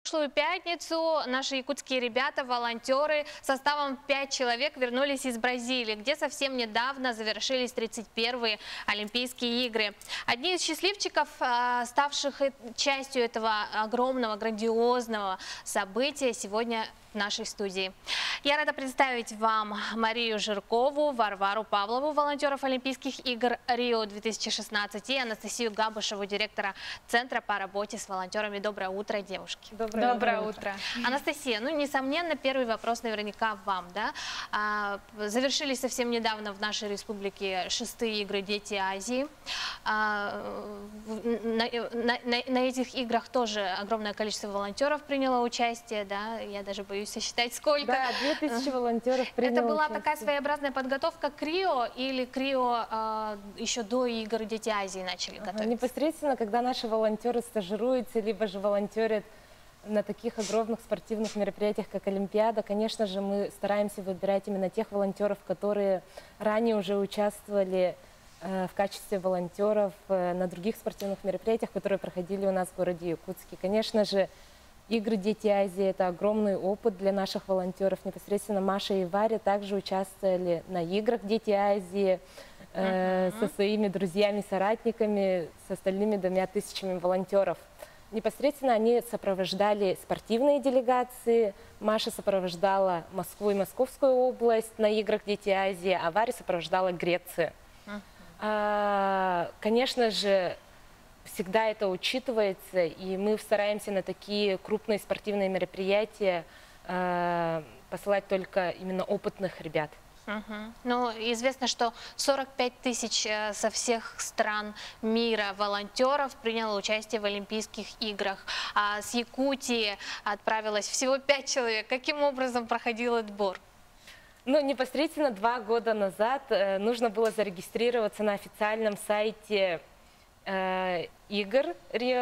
В прошлую пятницу наши якутские ребята, волонтеры составом 5 человек вернулись из Бразилии, где совсем недавно завершились 31-е Олимпийские игры. Одни из счастливчиков, ставших частью этого огромного, грандиозного события, сегодня в нашей студии. Я рада представить вам Марию Жиркову, Варвару Павлову, волонтеров Олимпийских игр Рио-2016, и Анастасию Габышеву, директора Центра по работе с волонтерами. Доброе утро, девушки. Доброе утро. Анастасия, ну, несомненно, первый вопрос наверняка вам, да? Завершились совсем недавно в нашей республике 6-е игры «Дети Азии». На этих играх тоже огромное количество волонтеров приняло участие, да? Я даже боюсь сосчитать, сколько. Да, 2000 волонтеров приняло Это была участие. такая своеобразная подготовка к Рио, или к Рио еще до игр «Дети Азии» начали готовиться? Непосредственно, когда наши волонтеры стажируются, либо же волонтерят на таких огромных спортивных мероприятиях, как Олимпиада, конечно же, мы стараемся выбирать именно тех волонтеров, которые ранее уже участвовали в качестве волонтеров на других спортивных мероприятиях, которые проходили у нас в городе Якутске. Конечно же, игры «Дети Азии» — это огромный опыт для наших волонтеров. Непосредственно Маша и Варя также участвовали на играх «Дети Азии» со своими друзьями, соратниками, с остальными 2000 волонтеров. Непосредственно они сопровождали спортивные делегации. Маша сопровождала Москву и Московскую область на играх «Дети Азии», а Варя сопровождала Грецию. Конечно же, всегда это учитывается, и мы стараемся на такие крупные спортивные мероприятия посылать только именно опытных ребят. Ну, известно, что 45 тысяч со всех стран мира волонтеров приняло участие в Олимпийских играх. А с Якутии отправилось всего 5 человек. Каким образом проходил отбор? Ну, непосредственно 2 года назад нужно было зарегистрироваться на официальном сайте игр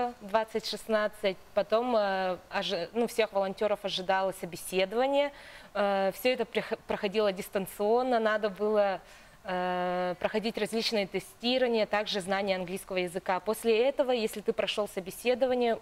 Рио-2016. Потом всех волонтеров ожидало собеседование. Все это проходило дистанционно, надо было проходить различные тестирования, также знание английского языка. После этого, если ты прошел собеседование,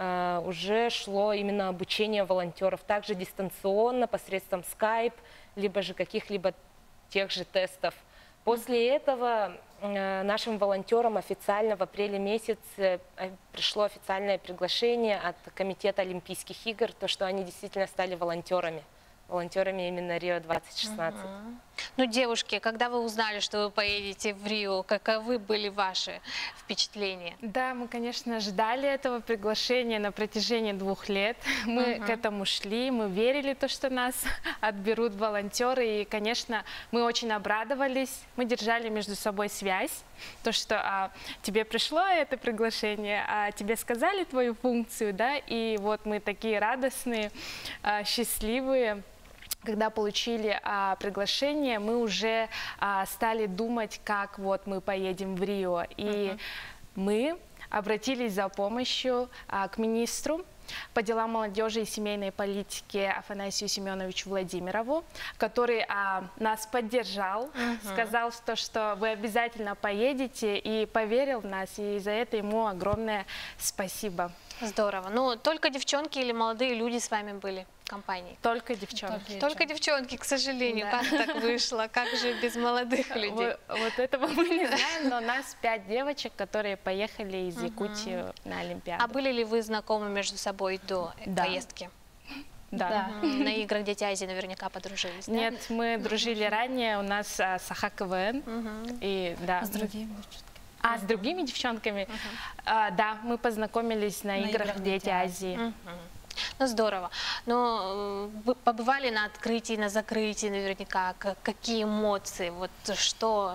уже шло именно обучение волонтеров, также дистанционно, посредством Skype, либо же каких-либо тех же тестов. После этого нашим волонтерам официально в апреле месяце пришло официальное приглашение от Комитета Олимпийских игр, то, что они действительно стали волонтерами именно Рио-2016. Ну, девушки, когда вы узнали, что вы поедете в Рио, каковы были ваши впечатления? Да, мы, конечно, ждали этого приглашения на протяжении 2 лет. Мы к этому шли, мы верили, что нас отберут волонтеры. И, конечно, мы очень обрадовались. Мы держали между собой связь. То, что тебе пришло это приглашение, тебе сказали твою функцию, да, и вот мы такие радостные, счастливые. Когда получили приглашение, мы уже стали думать, как вот мы поедем в Рио. И мы обратились за помощью к министру по делам молодежи и семейной политики Афанасию Семеновичу Владимирову, который нас поддержал, сказал, что вы обязательно поедете, и поверил в нас, и за это ему огромное спасибо. Здорово. Ну, только девчонки или молодые люди с вами были в компании? Только девчонки. Только девчонки, к сожалению. Да. Как так вышло? Как же без молодых людей? Вот этого мы не знаем, но у нас 5 девочек, которые поехали из Якутии на Олимпиаду. А были ли вы знакомы между собой до поездки? Да. На играх «Дети Азии» наверняка подружились, да? Нет, мы дружили ранее, у нас Саха КВН. И, да. С другими девчонками. С другими девчонками? Да, мы познакомились на играх «Дети Азии». Ну, здорово. Но вы побывали на открытии, на закрытии наверняка. Какие эмоции? Вот что?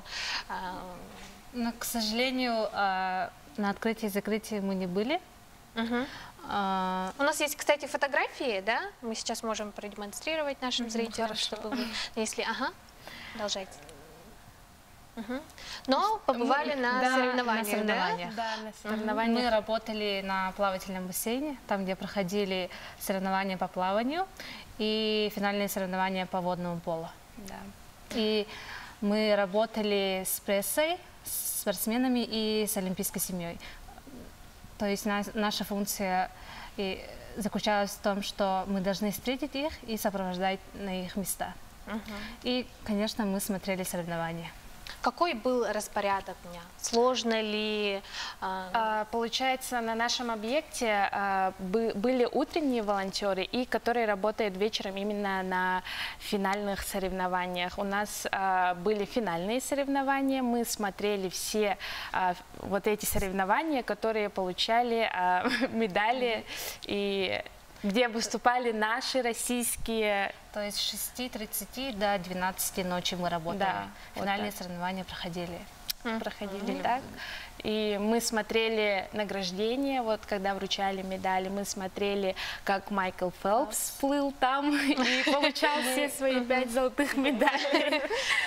Но, к сожалению, на открытии и закрытии мы не были. У нас есть, кстати, фотографии, да? Мы сейчас можем продемонстрировать нашим зрителям, чтобы вы, если... Продолжайте. Но побывали на соревнованиях, да? Да, на соревнованиях. Мы работали на плавательном бассейне, там, где проходили соревнования по плаванию и финальные соревнования по водному полу. Да. И мы работали с прессой, с спортсменами и с олимпийской семьей. То есть наша функция И заключалась в том, что мы должны встретить их и сопровождать на их места. И, конечно, мы смотрели соревнования. Какой был распорядок дня? Сложно ли? Получается, на нашем объекте были утренние волонтеры, и которые работают вечером именно на финальных соревнованиях. У нас были финальные соревнования, мы смотрели все вот эти соревнования, которые получали медали, и где выступали наши российские. То есть с 6:30 до 12 ночи мы работали. Да, Финальные вот соревнования проходили. Так. И мы смотрели награждение, вот когда вручали медали, мы смотрели, как Майкл Фелпс плыл там и получал все свои 5 золотых медалей.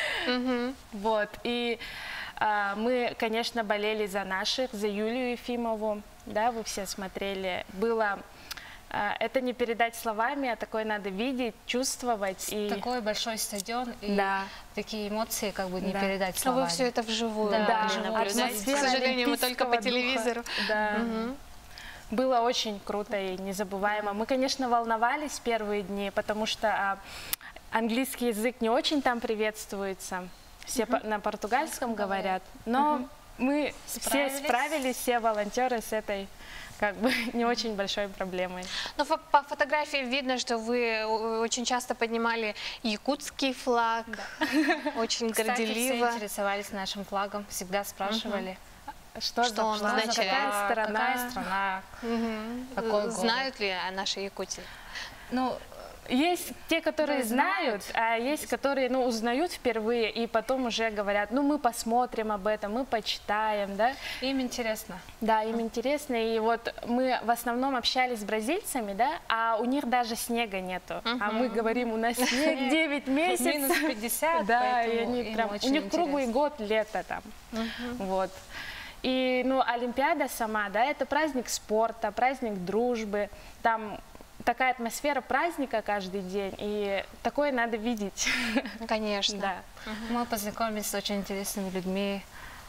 Вот. И мы, конечно, болели за наших, за Юлию Ефимову, да, вы все смотрели. Было... Это не передать словами, а такое надо видеть, чувствовать. И... Такой большой стадион и такие эмоции как бы не передать Но словами. вы все это вживую наблюдаете. К сожалению, мы только по телевизору. Да. Было очень круто и незабываемо. Мы, конечно, волновались первые дни, потому что английский язык не очень там приветствуется. Все на португальском говорят, но мы все справились, все волонтеры с этой как бы не очень большой проблемой. Но по фотографиям видно, что вы очень часто поднимали якутский флаг, очень горделиво. Все интересовались нашим флагом, всегда спрашивали, что он означает, какая страна, какой город. Знают ли о нашей Якутии? Ну, есть те, которые знают, а есть, которые узнают впервые и потом уже говорят, мы посмотрим об этом, мы почитаем, да. Им интересно. Да, им интересно. И вот мы в основном общались с бразильцами, да, а у них даже снега нету. А мы говорим, у нас снег 9 месяцев. Минус 50, да, и они прям, у них круглый год лето там. Вот. И, Олимпиада сама, да, это праздник спорта, праздник дружбы, там такая атмосфера праздника каждый день, и такое надо видеть. Конечно. Да. Мы познакомились с очень интересными людьми.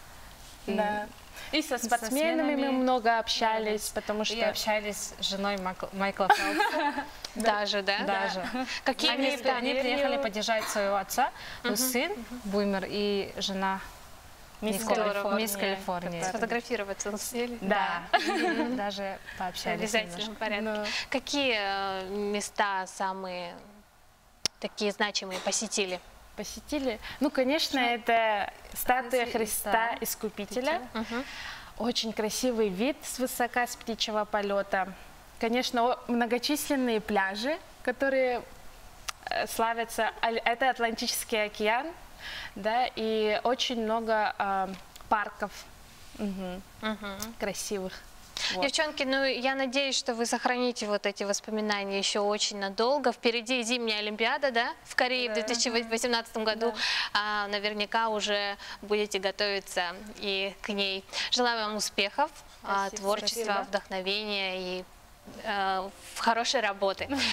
И со спортсменами мы много общались, потому что... И общались с женой Майкла Фелпса. Даже, да? Даже. Какие места? Они приехали поддержать своего отца, сын Буймер и жена Мисс Калифорния. Сфотографироваться успели? Да. Даже пообщались. В обязательном порядке. Какие места самые такие значимые посетили? Конечно, это статуя Христа Искупителя. Очень красивый вид свысока, с птичьего полета. Конечно, многочисленные пляжи, которые славятся. Это Атлантический океан. Да, и очень много парков красивых. Вот. Девчонки, я надеюсь, что вы сохраните вот эти воспоминания еще очень надолго. Впереди зимняя Олимпиада, да, в Корее в 2018 году. Наверняка уже будете готовиться и к ней. Желаю вам успехов, творчества, вдохновения и хорошей работы.